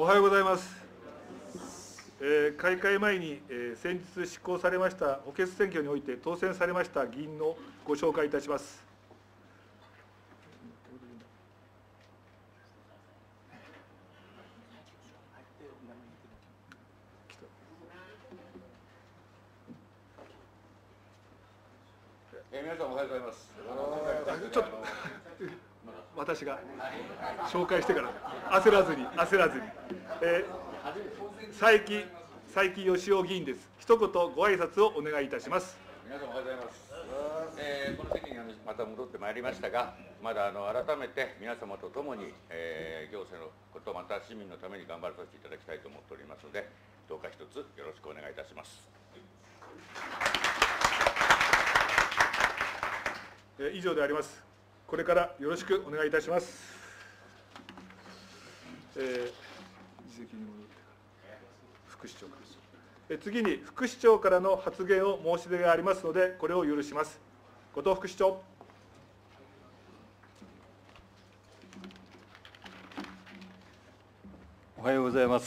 おはようございます。開会前に、先日施行されました補欠選挙において当選されました議員のご紹介いたします。 皆さんおはようございます。 ちょっと私が紹介してから焦らずに佐伯義雄議員です。一言ご挨拶をお願いいたします。 皆さんおはようございます。この席にまた戻ってまいりましたが、まだ改めて皆様と共に、行政のことまた市民のために頑張らさせていただきたいと思っておりますので、どうか一つよろしくお願いいたします。 以上であります。これからよろしくお願いいたします。議席に戻ってから副市長から。次に副市長からの発言を申し出がありますので、これを許します。後藤副市長。 おはようございます。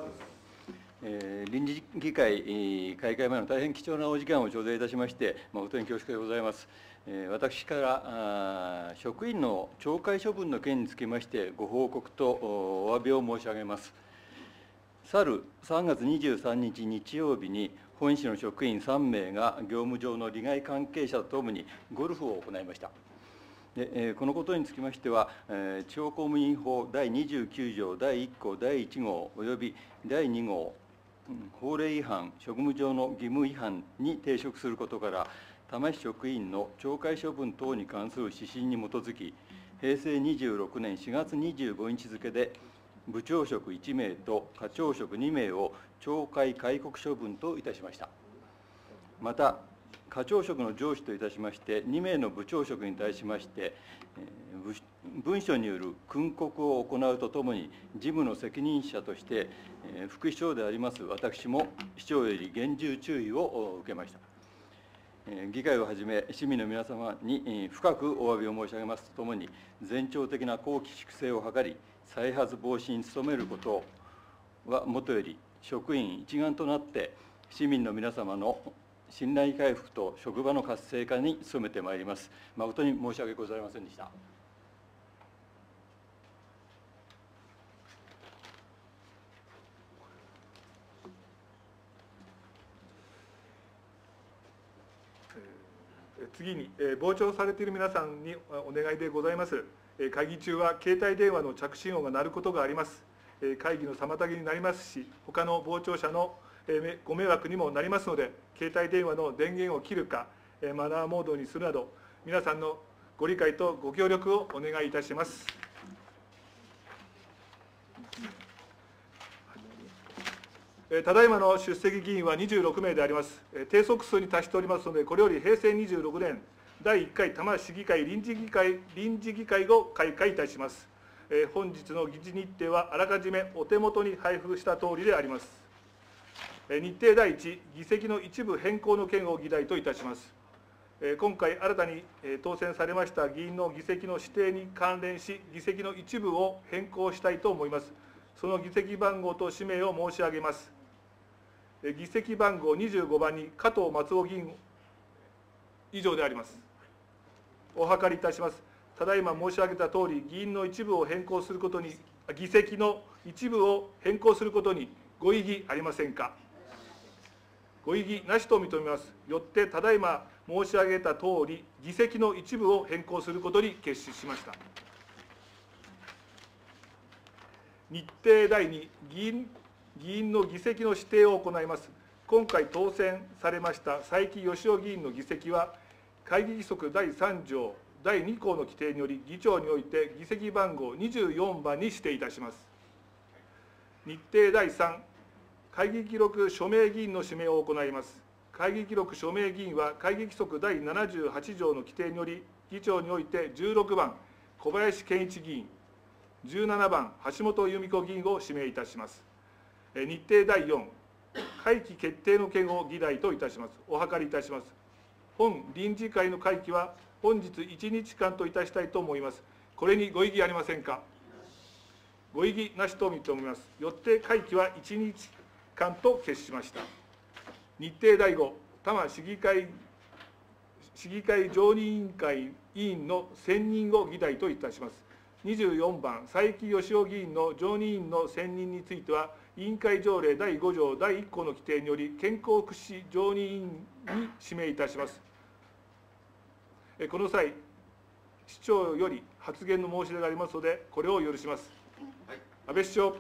臨時議会開会前の大変貴重なお時間を頂戴いたしまして、誠に恐縮でございます。私から職員の懲戒処分の件につきましてご報告とお詫びを申し上げます。去る3月23日日曜日に本市の職員3名が業務上の利害関係者とともにゴルフを行いました。このことにつきましては、地方公務員法第29条第1項第1号および第2号法令違反、職務上の義務違反に抵触することから、多摩市職員の懲戒処分等に関する指針に基づき、平成26年4月25日付で、部長職1名と課長職2名を懲戒戒告処分といたしました。また、課長職の上司といたしまして、2名の部長職に対しまして、文書による訓告を行うとともに、事務の責任者として、副市長であります私も市長より厳重注意を受けました。議会をはじめ、市民の皆様に深くお詫びを申し上げますとともに、全庁的な綱紀粛正を図り、再発防止に努めることはもとより、職員一丸となって、市民の皆様の信頼回復と職場の活性化に努めてまいります。誠に申し訳ございませんでした。 次に、傍聴されている皆さんにお願いでございます。会議中は携帯電話の着信音が鳴ることがあります。会議の妨げになりますし、他の傍聴者のご迷惑にもなりますので、携帯電話の電源を切るか、マナーモードにするなど、皆さんのご理解とご協力をお願いいたします。ただいまの出席議員は26名であります。定則数に達しておりますので、これより平成26年第1回多摩市議会臨時議会を開会いたします。本日の議事日程はあらかじめお手元に配布したとおりであります。日程第1、議席の一部変更の件を議題といたします。今回新たに当選されました議員の議席の指定に関連し、議席の一部を変更したいと思います。その議席番号と氏名を申し上げます。議席番号25番に加藤松尾議員、以上であります。お諮りいたします。ただいま申し上げたとおり、議員の一部を変更することに、議席の一部を変更することにご異議ありませんか。ご異議なしと認めます。よって、ただいま申し上げたとおり、議席の一部を変更することに決定しました。日程第2、議員の議席の指定を行います。今回当選されました佐伯義雄議員の議席は、会議規則第3条第2項の規定により、議長において議席番号24番に指定いたします。日程第3、会議記録署名議員の指名を行います。会議記録署名議員は、会議規則第78条の規定により、議長において16番、小林健一議員、17番、橋本由美子議員を指名いたします。日程第4、会期決定の件を議題といたします。お諮りいたします。本臨時会の会期は、本日1日間といたしたいと思います。これにご異議ありませんか。 ご異議なしと認めます。よって会期は1日間と決しました。日程第5、多摩市議会常任委員会委員の選任を議題といたします。24番、佐伯義雄議員の常任委員の選任については、委員会条例第5条第1項の規定により、健康福祉常任委員に指名いたします。この際、市長より発言の申し出がありますので、これを許します。 はい、 安倍市長。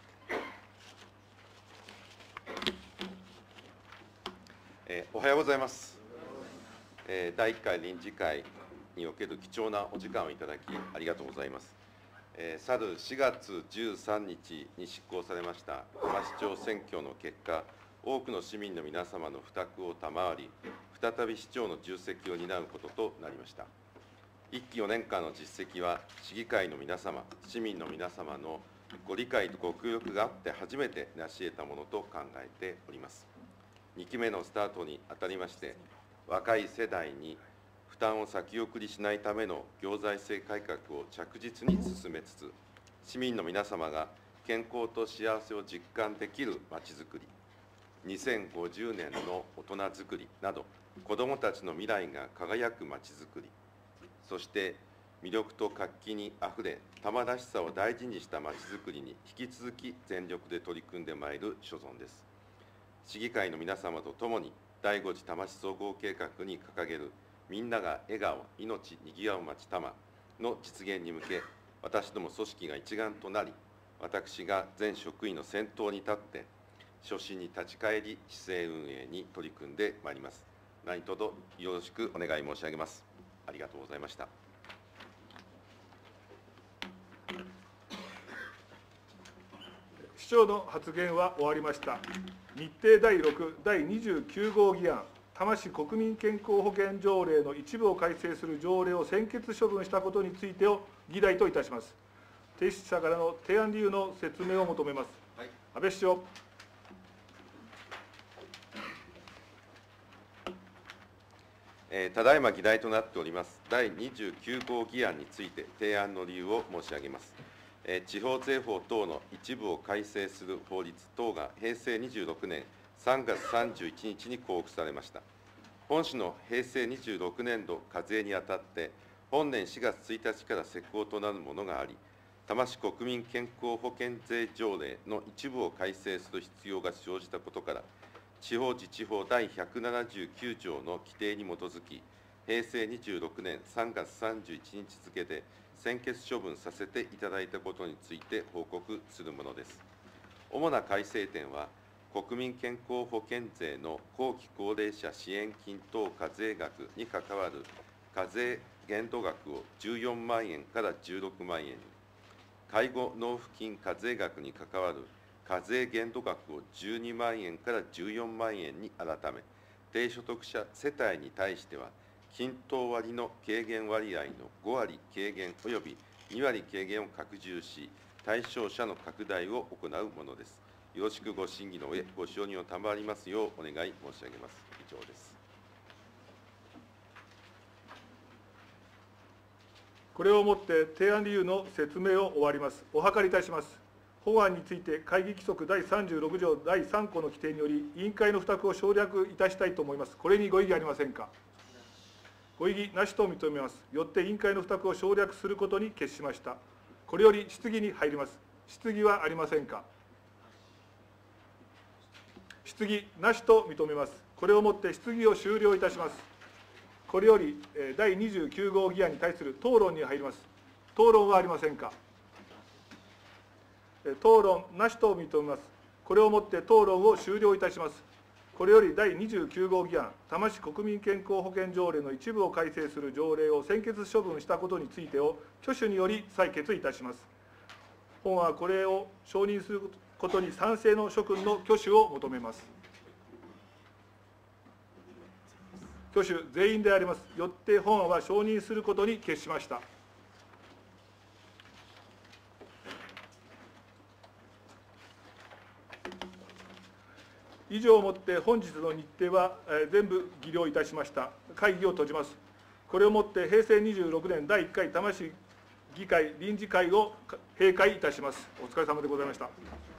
おはようございます。第1回臨時会における貴重なお時間をいただきありがとうございます。去る4月13日に執行されました多摩市長選挙の結果、多くの市民の皆様の負託を賜り、再び市長の重責を担うこととなりました。1期4年間の実績は、市議会の皆様、市民の皆様のご理解とご協力があって初めて成し得たものと考えております。2期目のスタートにあたりまして、若い世代に負担を先送りしないための行財政改革を着実に進めつつ、市民の皆様が健康と幸せを実感できるまちづくり、2050年の大人づくりなど、子どもたちの未来が輝くまちづくり、そして魅力と活気にあふれ、多摩らしさを大事にしたまちづくりに引き続き全力で取り組んでまいる所存です。市議会の皆様とともに、第5次多摩市総合計画に掲げるみんなが笑顔、命にぎわう町多摩の実現に向け、私ども組織が一丸となり、私が全職員の先頭に立って、初心に立ち返り、市政運営に取り組んでまいります。何卒よろしくお願い申し上げます。ありがとうございました。 市長の発言は終わりました。日程第6、第29号議案、多摩市国民健康保険条例の一部を改正する条例を専決処分したことについてを議題といたします。提出者からの提案理由の説明を求めます。 はい、 安倍市長。 ただいま議題となっております第29号議案について提案の理由を申し上げます。地方税法等の一部を改正する法律等が平成26年3月31日に公布されました。本市の平成26年度課税にあたって、本年4月1日から施行となるものがあり、多摩市国民健康保険税条例の一部を改正する必要が生じたことから、地方自治法第179条の規定に基づき、平成26年3月31日付で専決処分させていただいたことについて報告するものです。主な改正点は、国民健康保険税の後期高齢者支援金等課税額に関わる課税限度額を14万円から16万円に、介護納付金課税額に関わる課税限度額を12万円から14万円に改め、低所得者世帯に対しては、均等割の軽減割合の5割軽減及び2割軽減を拡充し、対象者の拡大を行うものです。よろしくご審議の上、ご承認を賜りますようお願い申し上げます。以上です。 これをもって提案理由の説明を終わります。お諮りいたします。法案について会議規則第36条第3項の規定により、委員会の負託を省略いたしたいと思います。これにご異議ありませんか。ご異議なしと認めます。よって委員会の負託を省略することに決しました。これより質疑に入ります。質疑はありませんか。質疑なしと認めます。これをもって質疑を終了いたします。これより第29号議案に対する討論に入ります。討論はありませんか。討論なしと認めます。これをもって討論を終了いたします。これより第29号議案、多摩市国民健康保険条例の一部を改正する条例を専決処分したことについてを挙手により採決いたします。本はこれを承認することに賛成の諸君の挙手を求めます。挙手全員であります。よって本案は承認することに決しました。以上をもって本日の日程は全部議了いたしました。会議を閉じます。これをもって平成26年第1回多摩市議会臨時会を閉会いたします。お疲れ様でございました。